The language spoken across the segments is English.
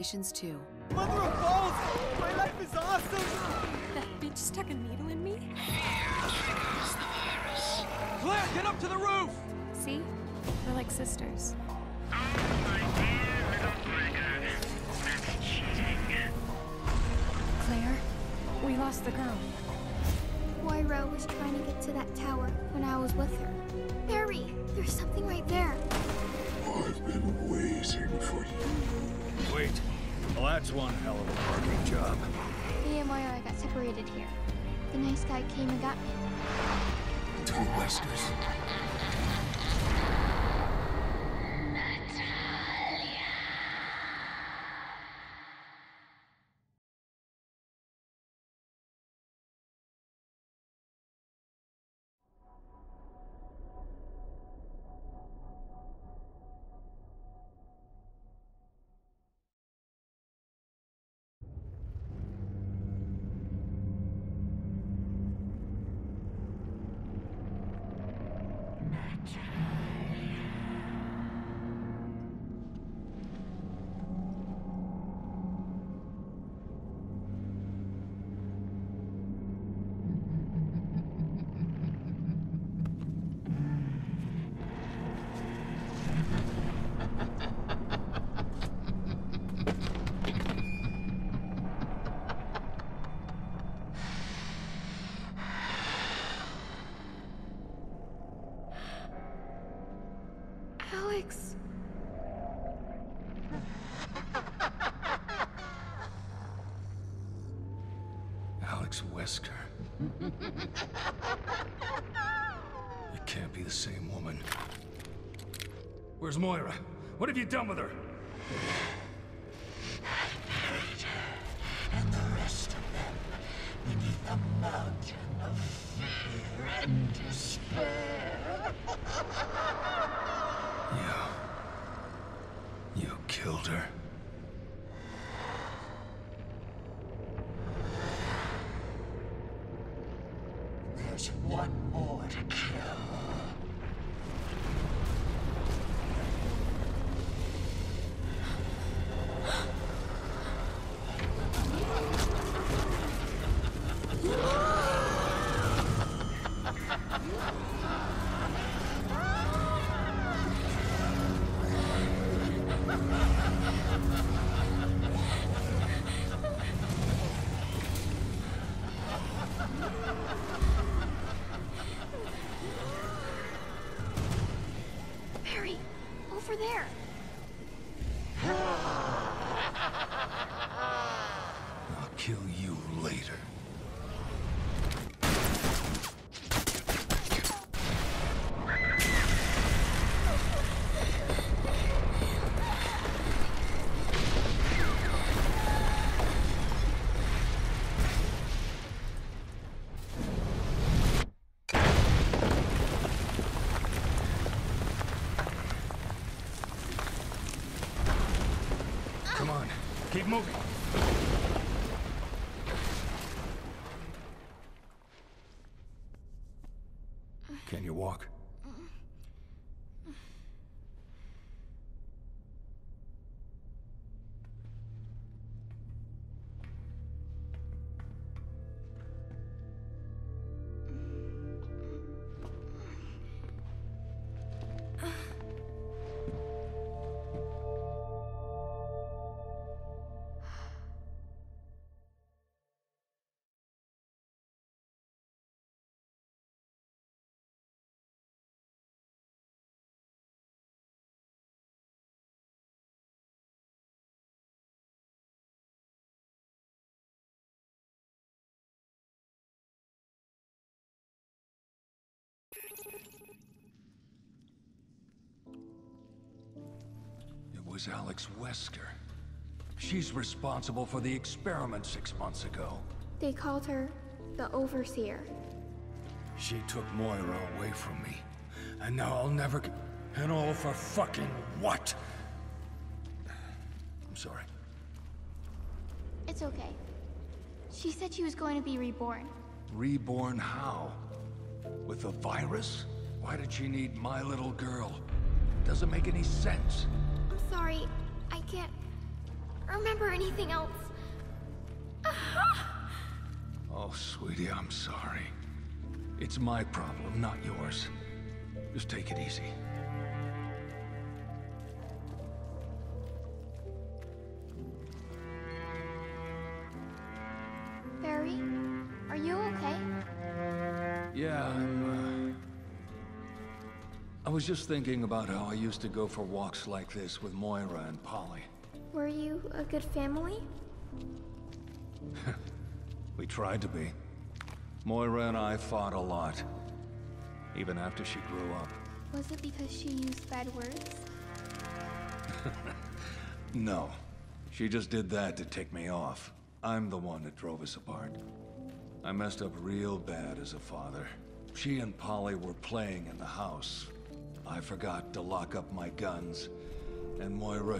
too. Mother of balls! My life is awesome! That bitch stuck a needle in me? Claire, get up to the roof! See? We're like sisters. Oh, my dear little brother. That's cheating. Claire, we lost the girl. Moira was trying to get to that tower when I was with her. Barry, there's something right there. I've been waiting for you. Wait. Well, that's one hell of a parking job. Me and Moira got separated here. The nice guy came and got me. Two Weskers. Alex. Alex Wesker. It can't be the same woman. Where's Moira? What have you done with her? And the rest of them beneath a mountain of fear and despair. You killed her. There's one more to kill. Barry, over there. I'll kill you later. Come on, keep moving. Can you walk? It was Alex Wesker. She's responsible for the experiment 6 months ago. They called her the Overseer. She took Moira away from me. And now I'll never get... And all for fucking what? I'm sorry. It's okay. She said she was going to be reborn. Reborn how? With a virus? Why did she need my little girl? Doesn't make any sense. I'm sorry. I can't... remember anything else. Oh, sweetie, I'm sorry. It's my problem, not yours. Just take it easy. Barry, are you okay? Yeah, I was just thinking about how I used to go for walks like this with Moira and Polly. Were you a good family? We tried to be. Moira and I fought a lot. Even after she grew up. Was it because she used bad words? No. She just did that to tick me off. I'm the one that drove us apart. I messed up real bad as a father. She and Polly were playing in the house. I forgot to lock up my guns. And Moira,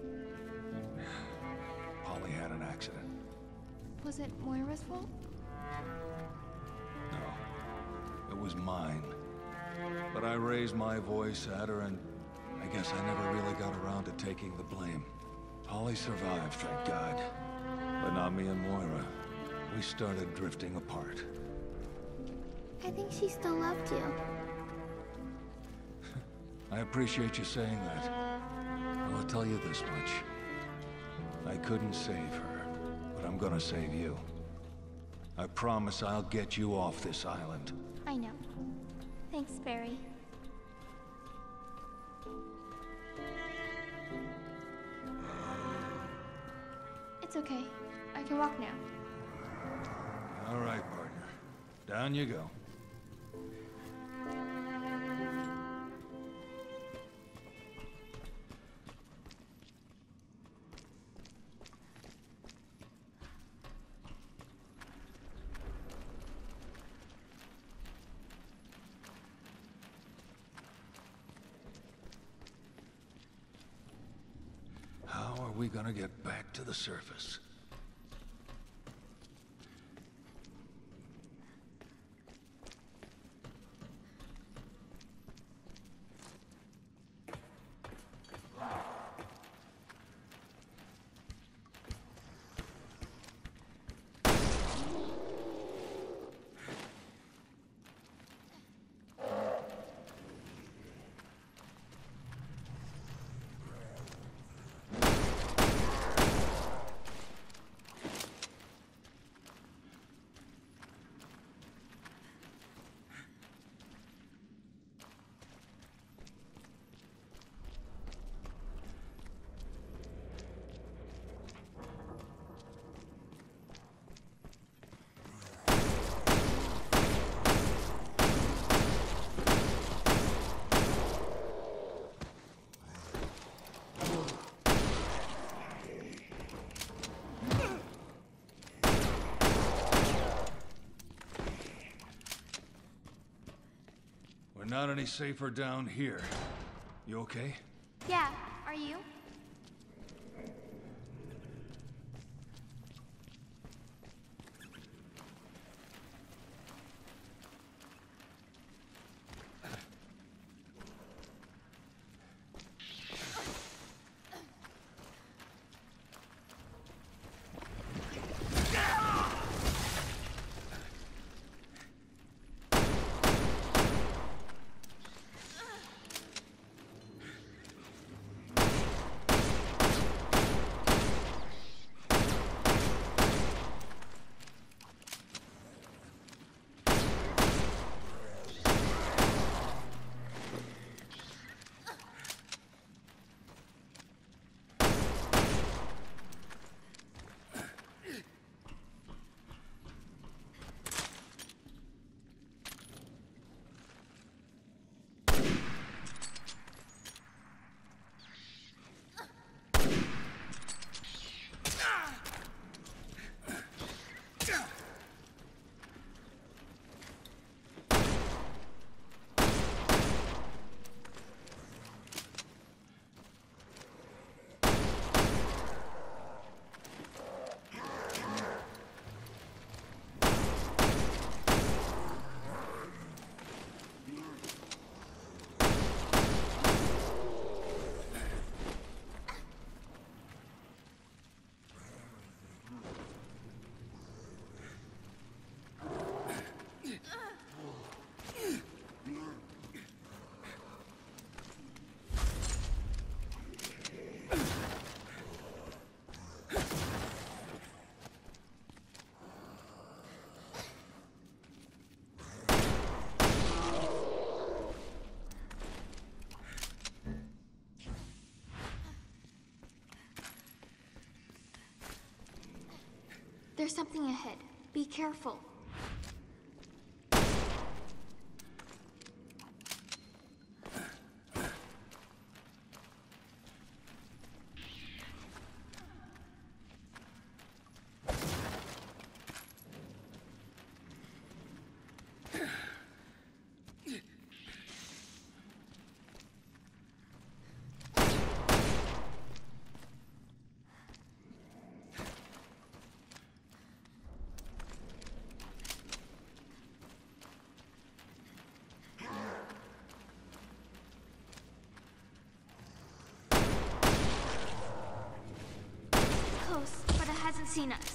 Polly had an accident. Was it Moira's fault? No. It was mine. But I raised my voice at her and I guess I never really got around to taking the blame. Polly survived, thank God. But not me and Moira. We started drifting apart. I think she still loved you. I appreciate you saying that. I'll tell you this much. I couldn't save her, but I'm gonna save you. I promise I'll get you off this island. I know. Thanks, Barry. It's okay. I can walk now. All right, partner. Down you go. How are we gonna get back to the surface? We're not any safer down here. You okay? Yeah, are you? There's something ahead. Be careful. Close, but it hasn't seen us.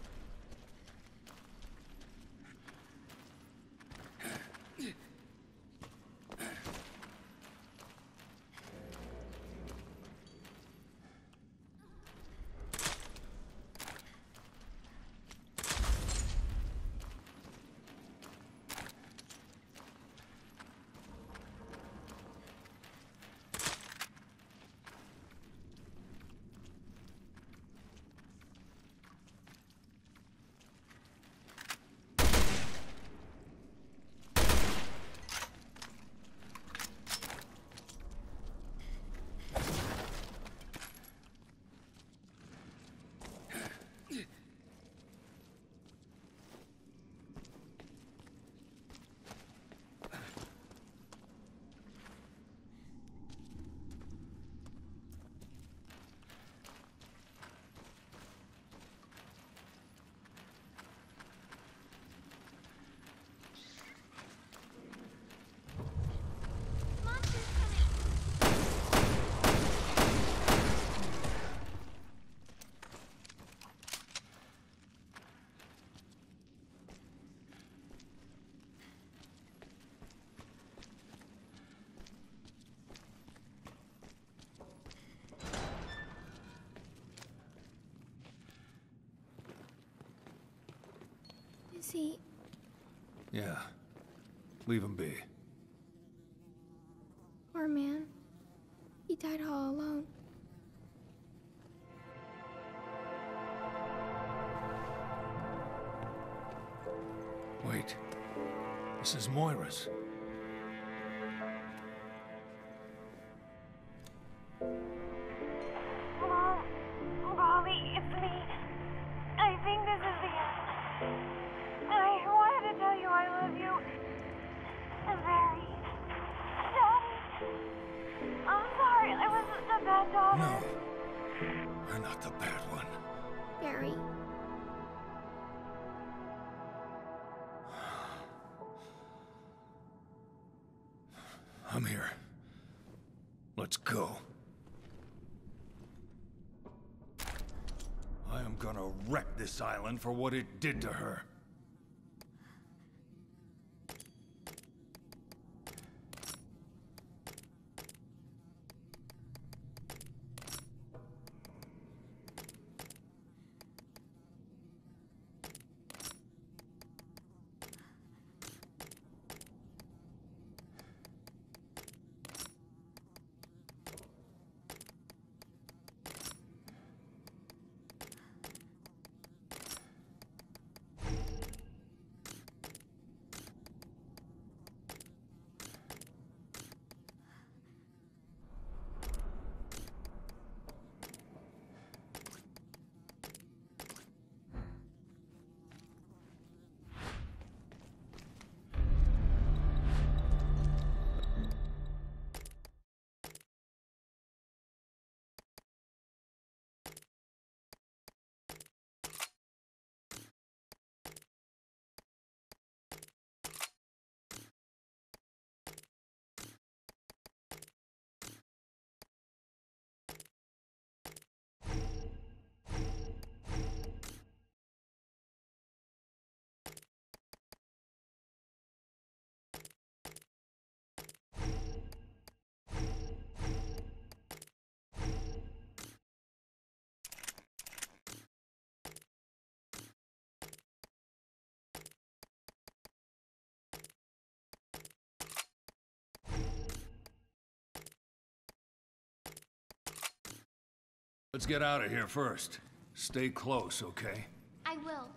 Is he? Yeah. Leave him be. Poor man. He died all alone. Wait. This is Moira's. Mom, Bobby, it's me. I think this is the end. I wanted to tell you I love you. Very. Daddy. I'm sorry, I was a bad daughter. No. You're not the bad one. Barry. I'm here. Let's go. I am gonna wreck this island for what it did to her. Let's get out of here first. Stay close, okay? I will.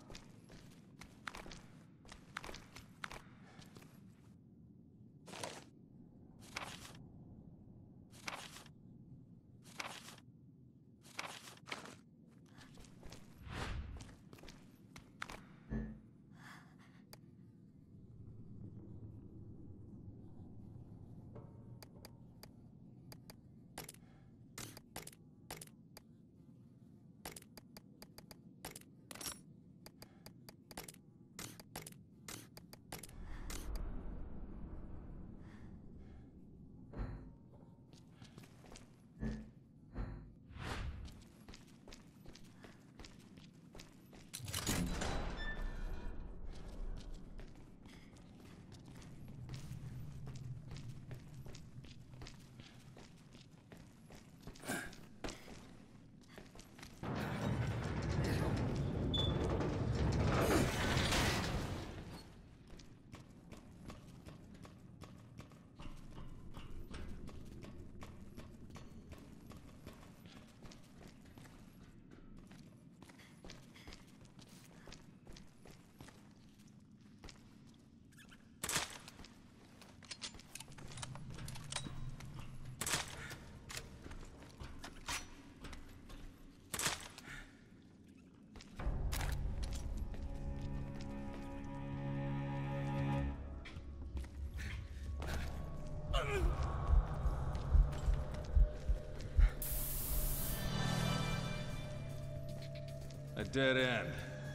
A dead end.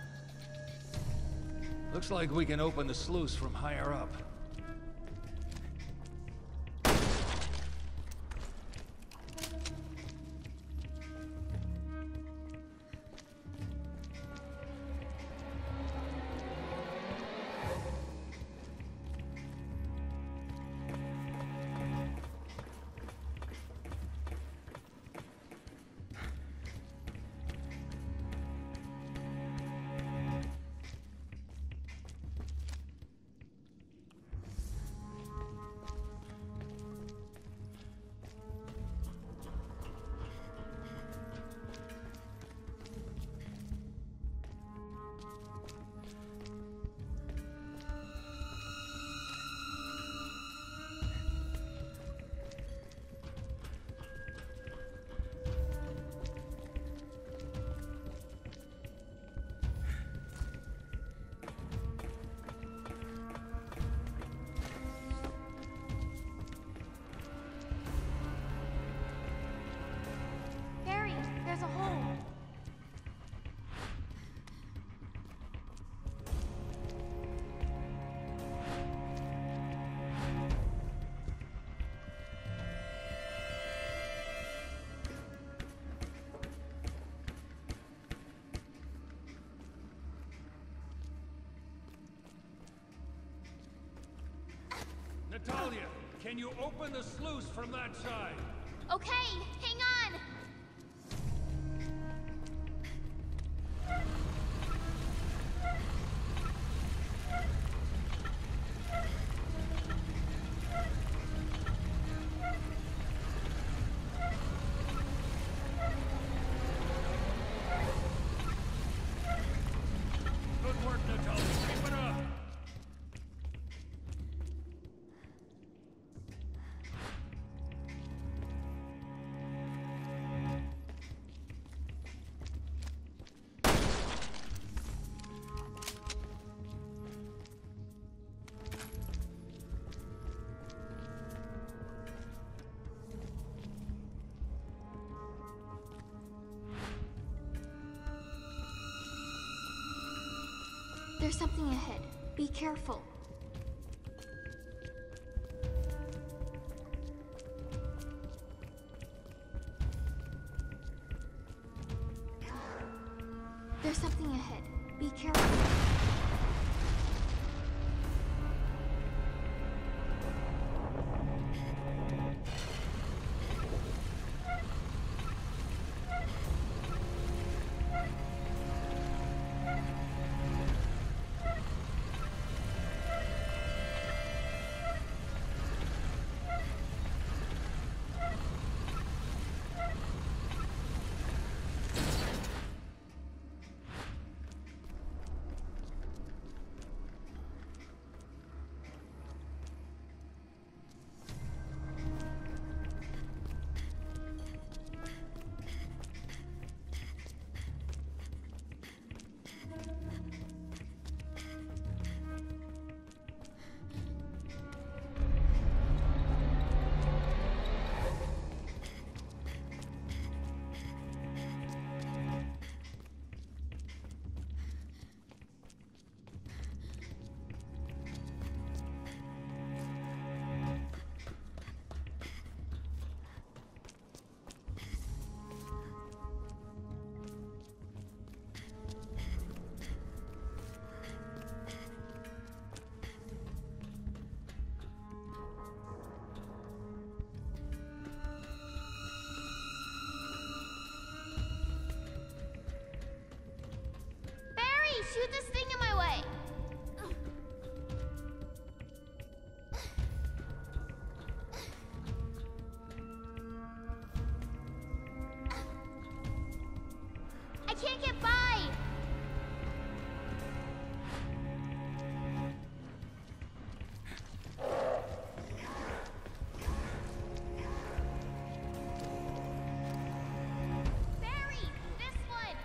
Looks like we can open the sluice from higher up. There's a hole. Natalia, can you open the sluice from that side? Okay, hang on. Good work, Natalia. Keep it up. There's something ahead. Be careful. There's something ahead. Be careful. shoot this thing in my way! I can't get by! Barry, this one!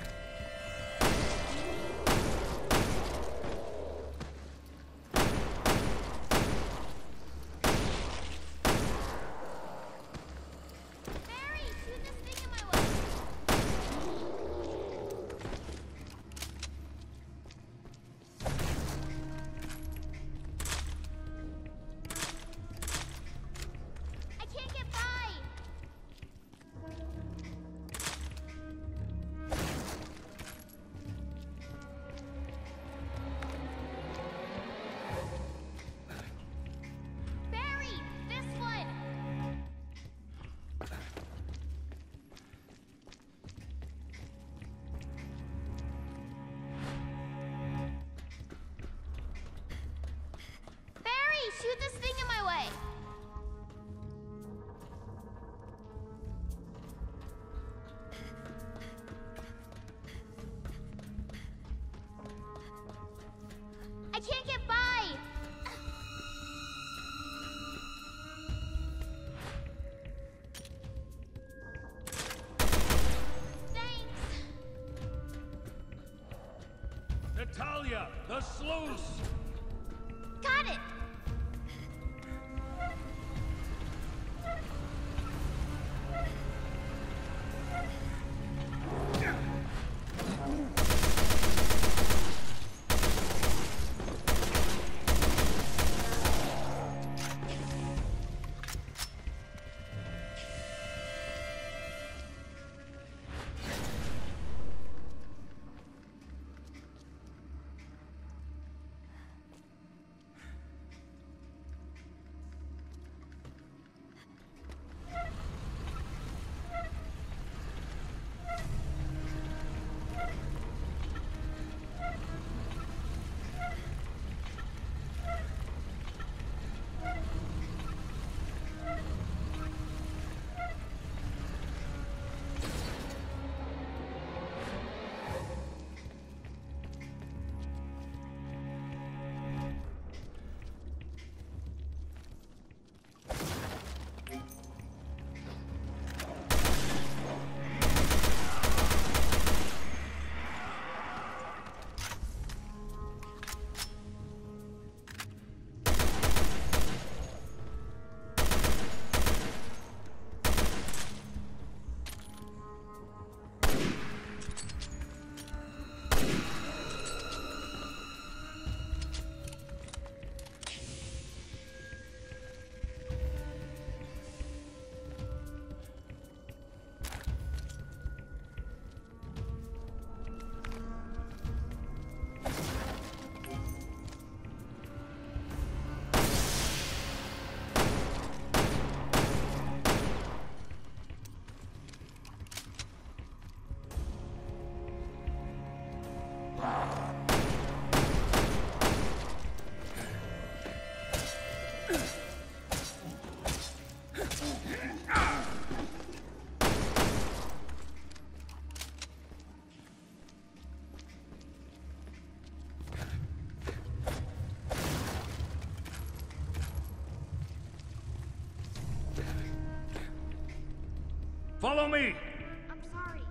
Barry, shoot this thing in my way! I can't get by! Barry, this one! Barry, shoot this thing in my way! I can't get by! Thanks! Natalia, the sluice! Got it! Follow me! I'm sorry.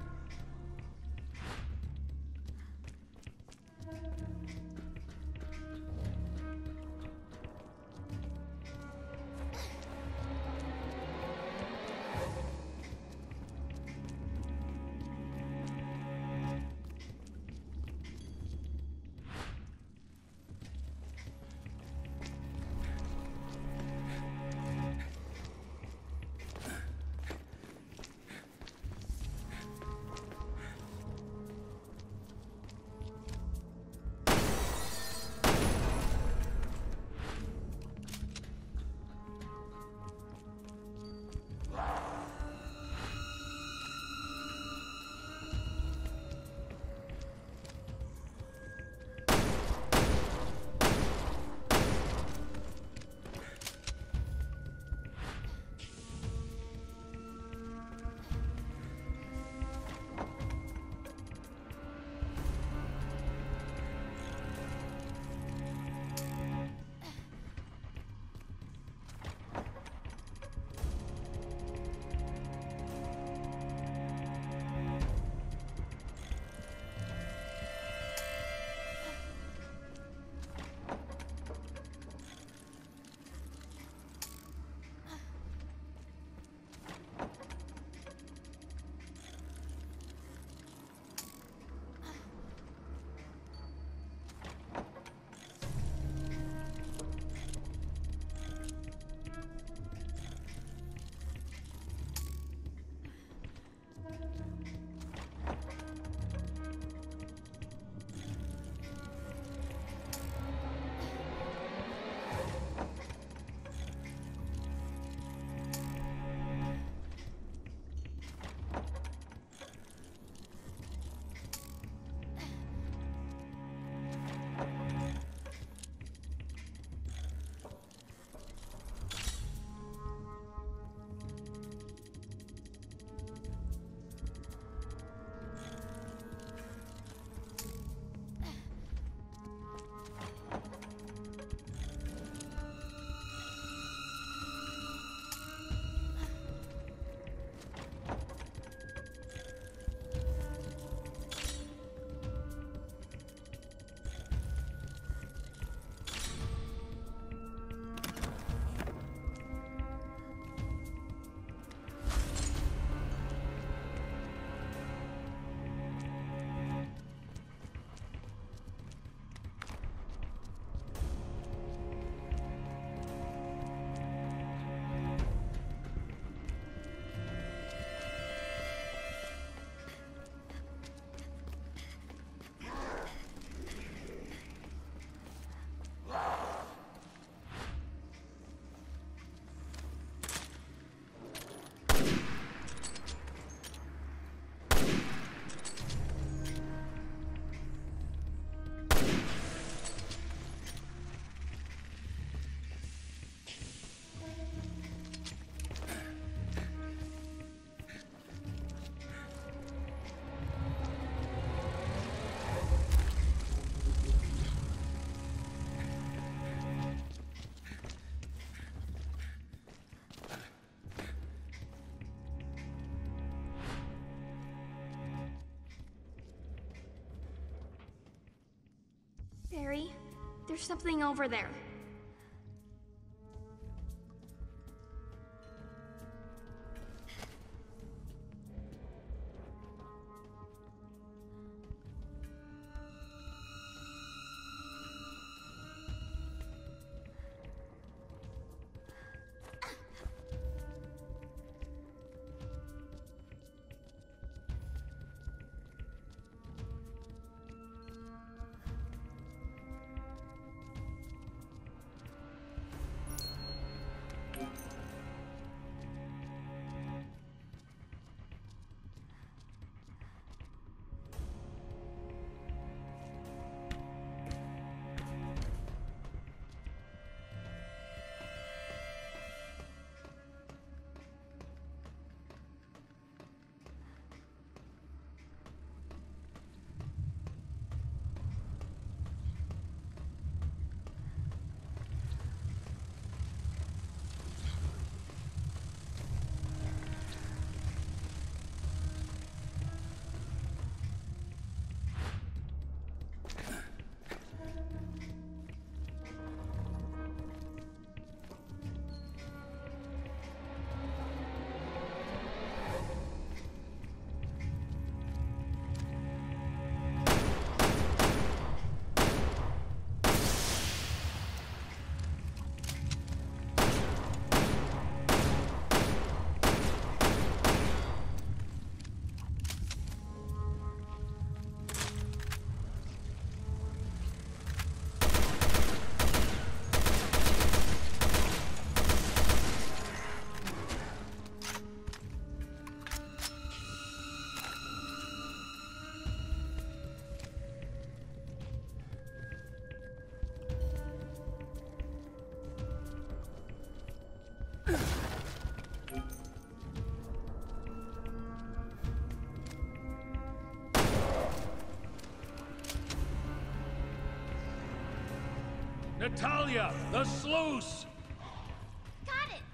There's something over there. Natalia, the sluice! Got it!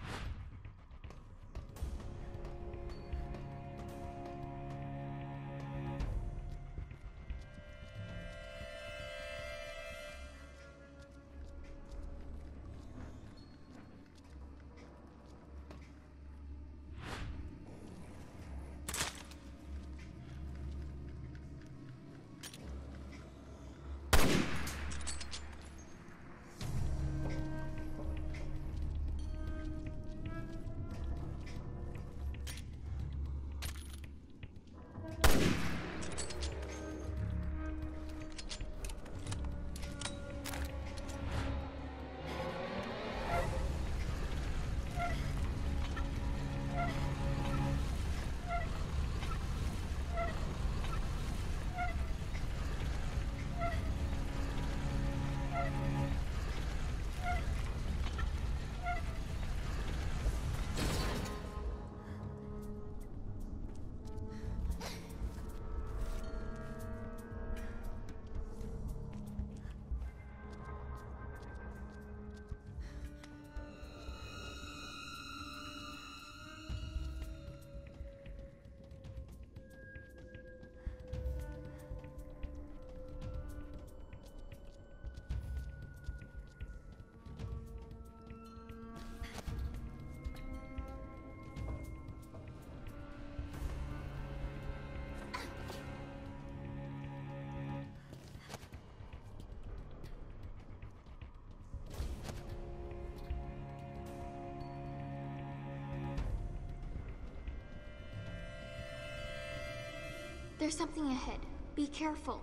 There's something ahead. Be careful.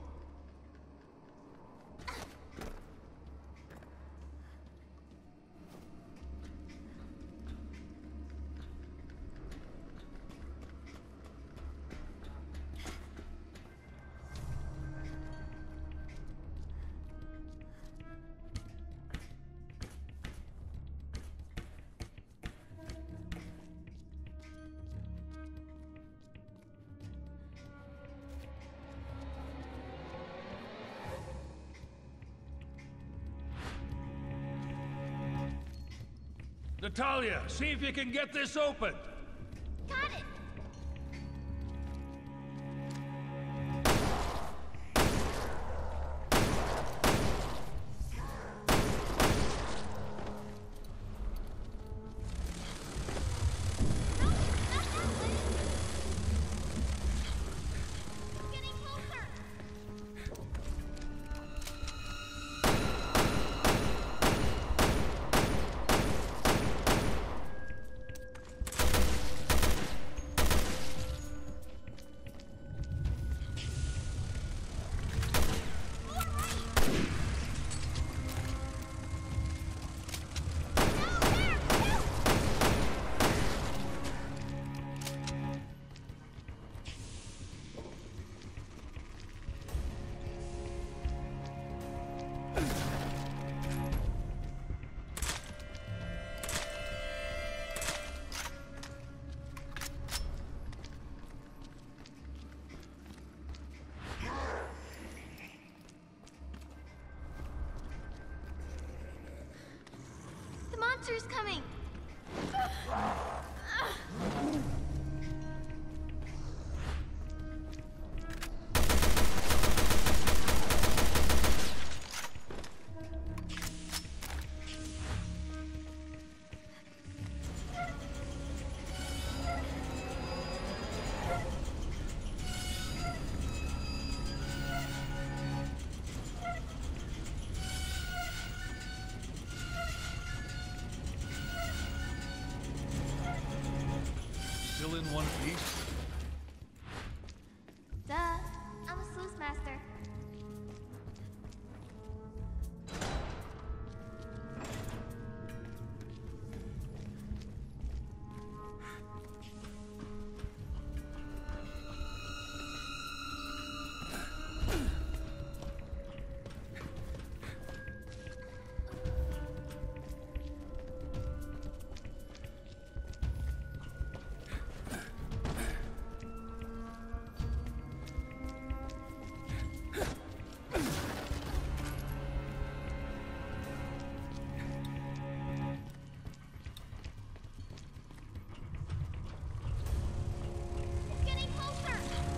Natalia, see if you can get this open! Got it! monster's coming! Still in one piece? Duh, I'm a sluice master. It's getting closer!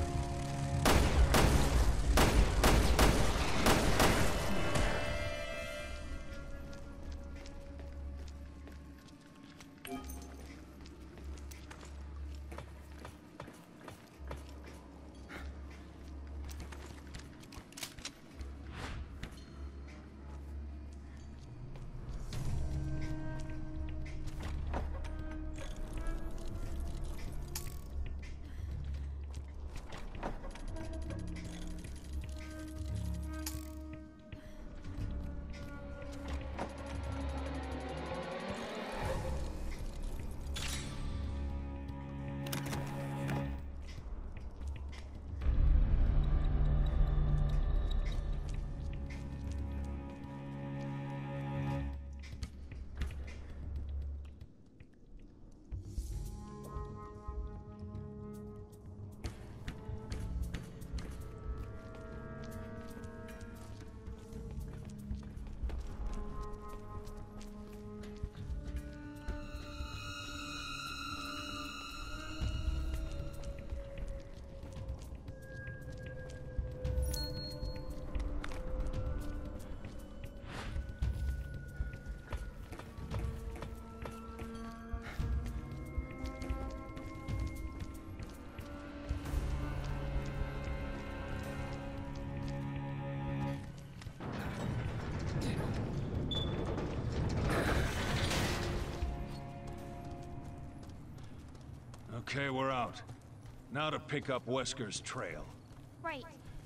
Okay, we're out. Now to pick up Wesker's trail. Right.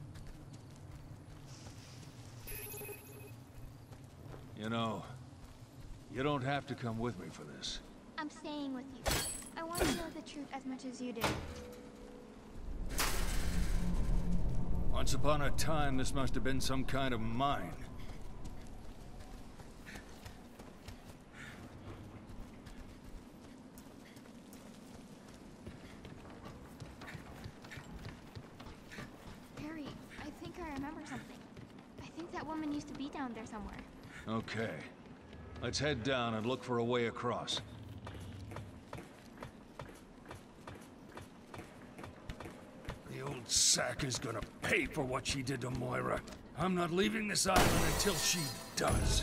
You know, you don't have to come with me for this. I'm staying with you. I want to know the truth as much as you do. Once upon a time, this must have been some kind of mine. Harry, I think I remember something. I think that woman used to be down there somewhere. Okay. Let's head down and look for a way across. The old sack is gonna pay for what she did to Moira. I'm not leaving this island until she does.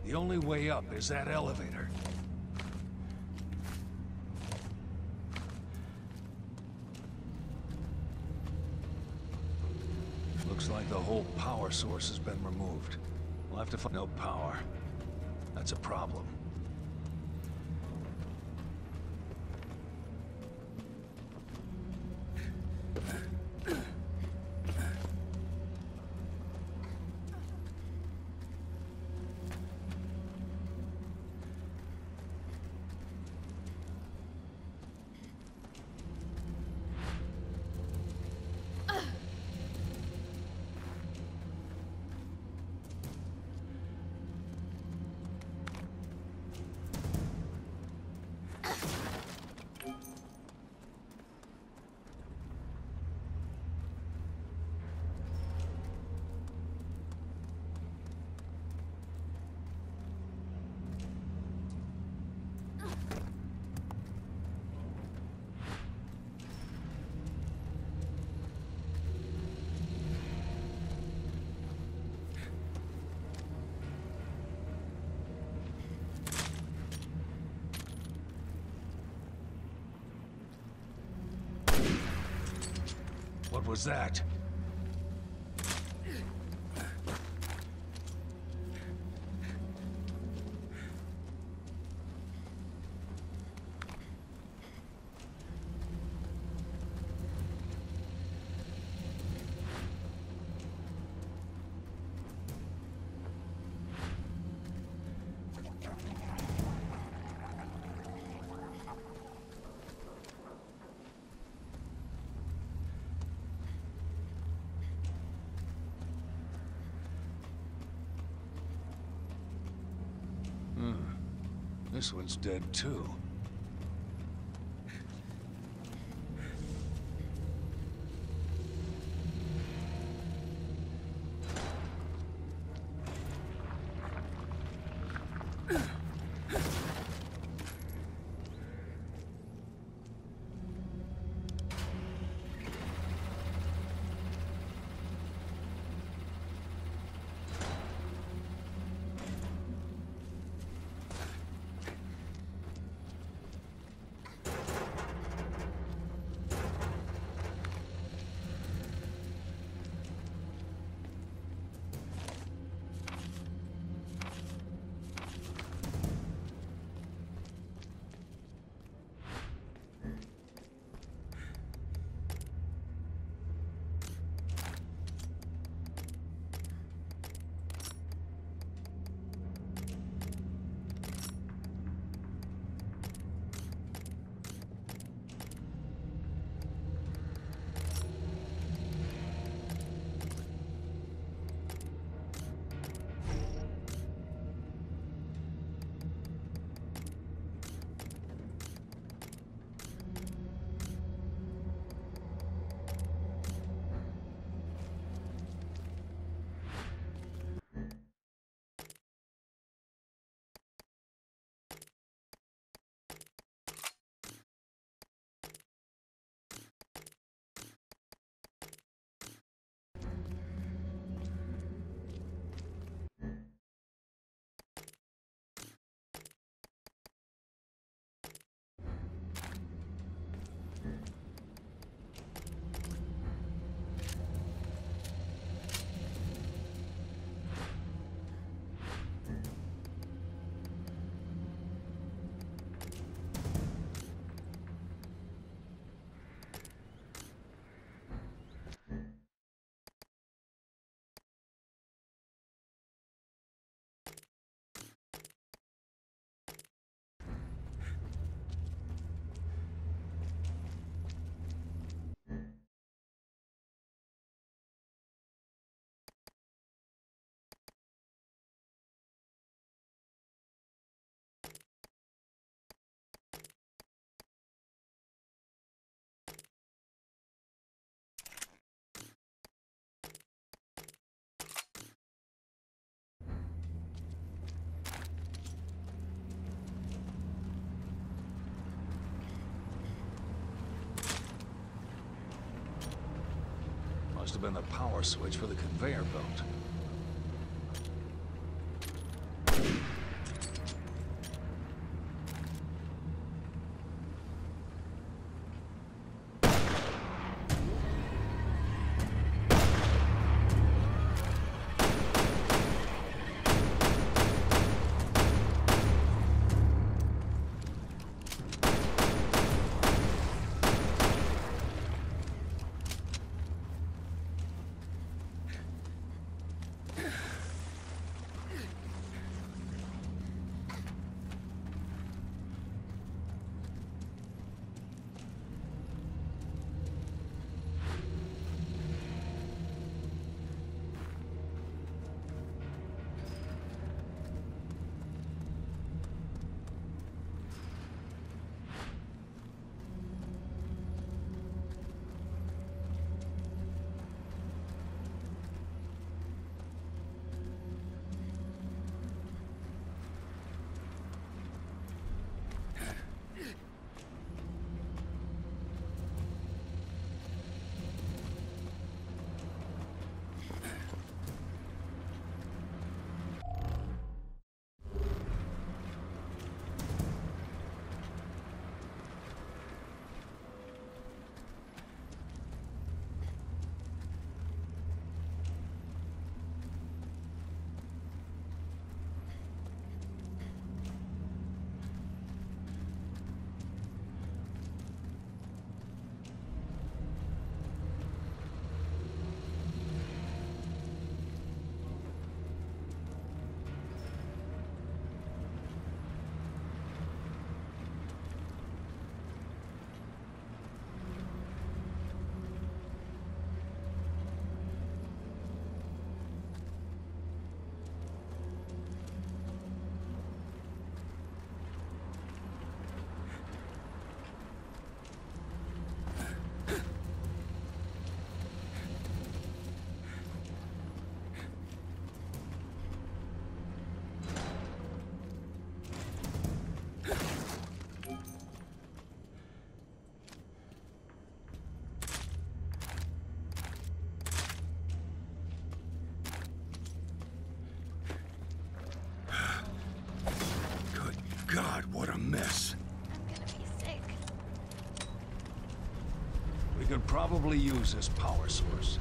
The only way up is that elevator. Looks like the whole power source has been removed. We'll have to find no power. That's a problem. What was that? This one's dead too. Must have been the power switch for the conveyor belt. what a mess. I'm gonna be sick. We could probably use this power source.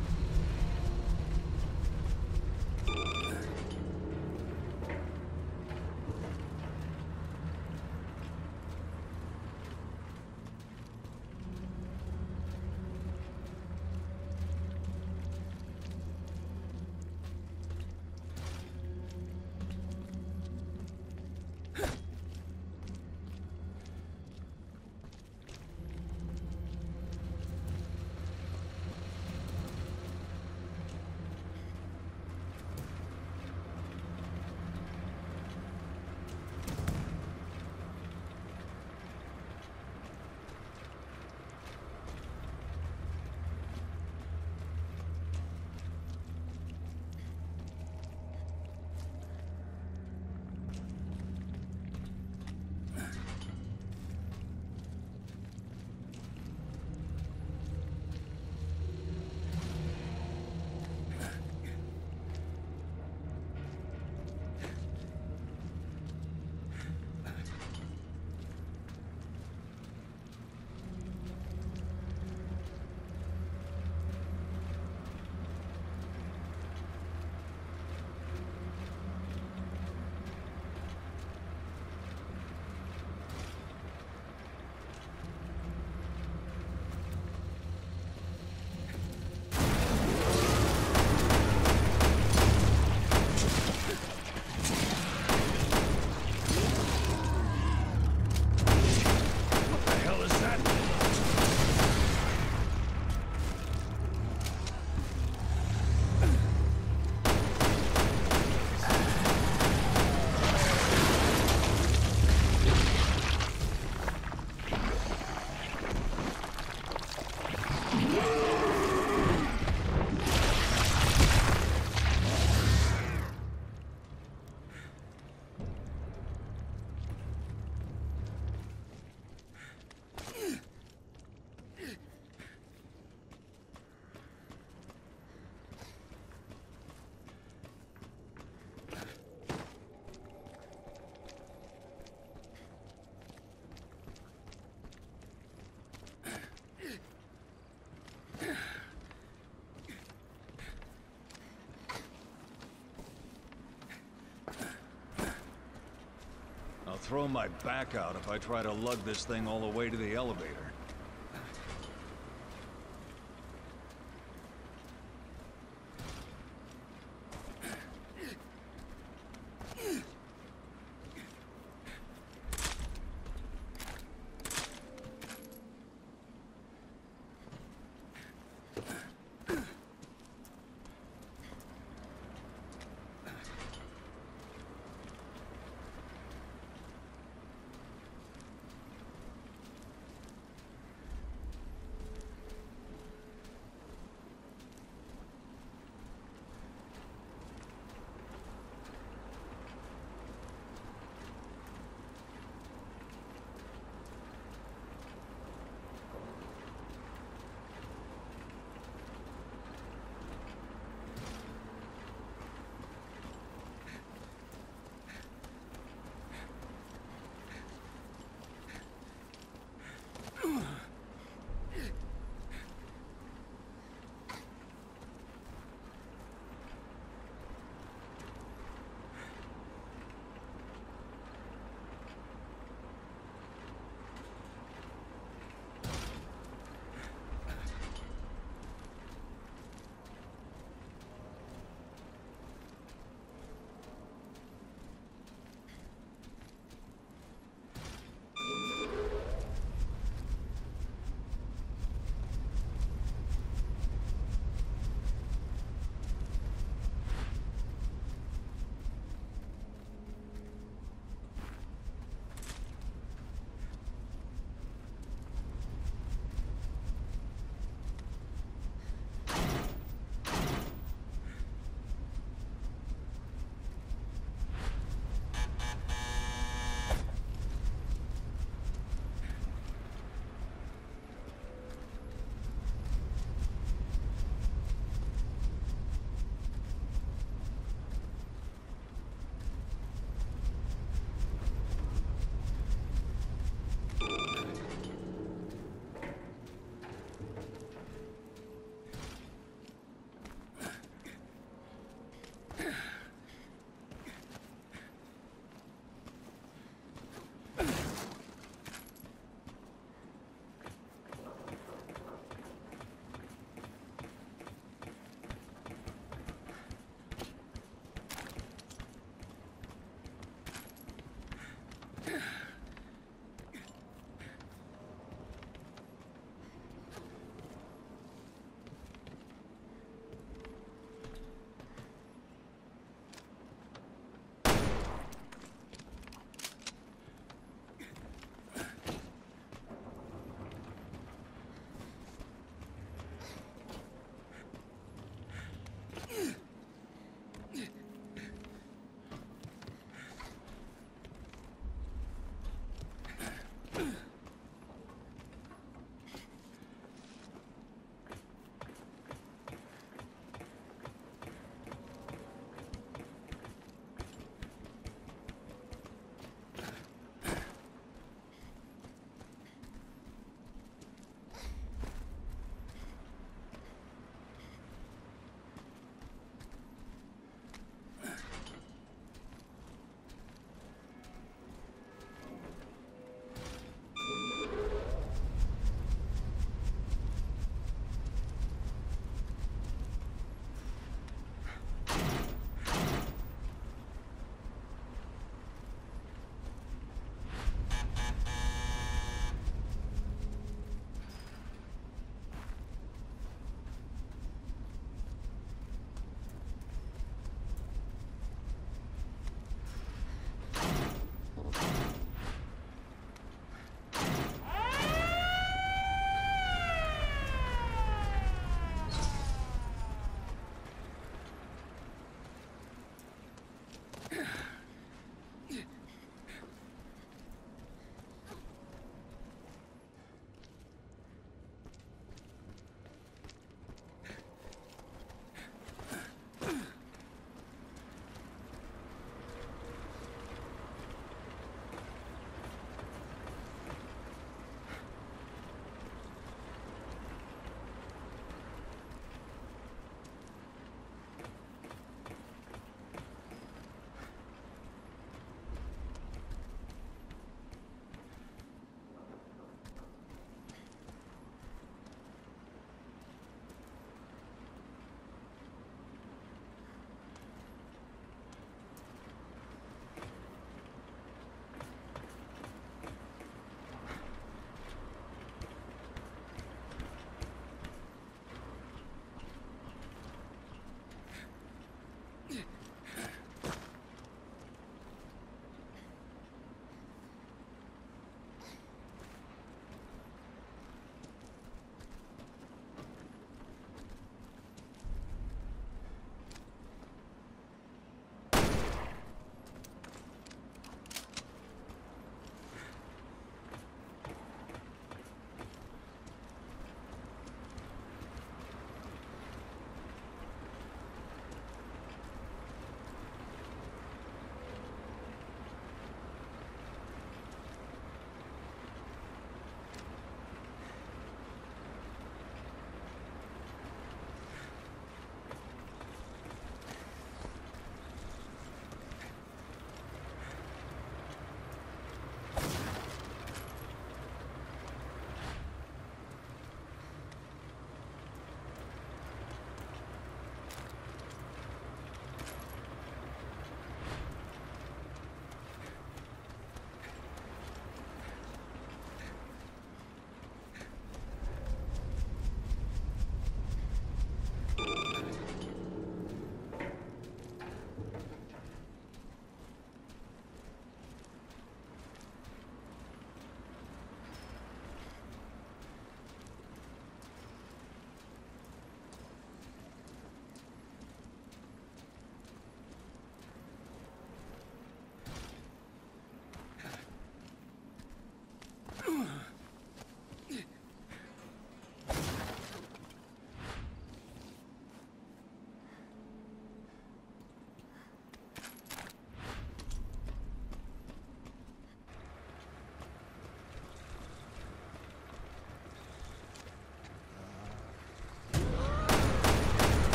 I'll throw my back out if I try to lug this thing all the way to the elevator.